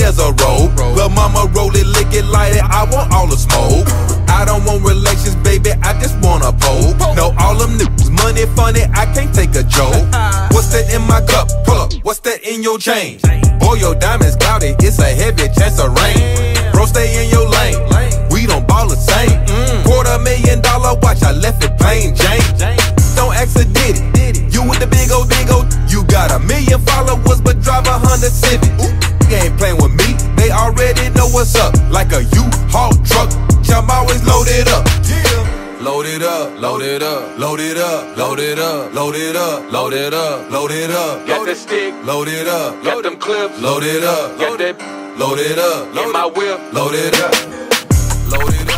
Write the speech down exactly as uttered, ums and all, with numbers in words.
as a robe. Lil' mama roll it, lick it, light it, I want all the smoke. I don't want relations, baby, I just want a pole. No, all them niggas, money funny, I can't take a joke. What's that in my cup? Pull up, what's that in your chain? Boy, your diamonds cloudy, it's a heavy chance of rain. Bro, stay in your lane, we don't ball the same. Quarter million dollar watch, I left it plain Jane. Don't ask a did it, you with the big old, big old. You got a million followers, but drive a Honda Civic. You ain't playing with me, they already know what's up. Like a U-Haul truck, I'm always loaded up. Load it up, load it up, load it up, load it up, load it up, load it up, load it up. Got that stick, Load it up, got them clips, load it up, got that load it up, in my whip, load it up, load it up.